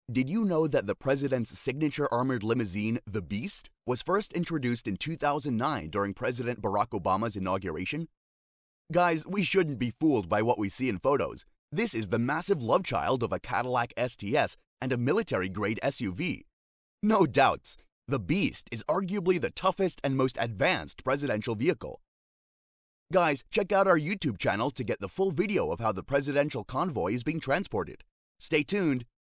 Did you know that the president's signature armored limousine, the Beast, was first introduced in 2009 during President Barack Obama's inauguration? Guys, we shouldn't be fooled by what we see in photos. This is the massive love child of a Cadillac STS and a military-grade SUV. No doubts, the Beast is arguably the toughest and most advanced presidential vehicle. Guys, check out our YouTube channel to get the full video of how the presidential convoy is being transported. Stay tuned.